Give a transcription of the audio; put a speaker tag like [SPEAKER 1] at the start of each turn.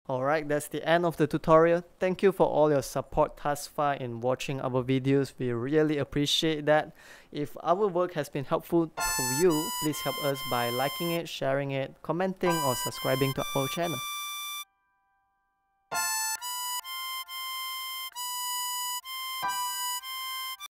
[SPEAKER 1] Alright, that's the end of the tutorial. Thank you for all your support thus far in watching our videos. We really appreciate that. If our work has been helpful to you, please help us by liking it, sharing it, commenting, or subscribing to our channel.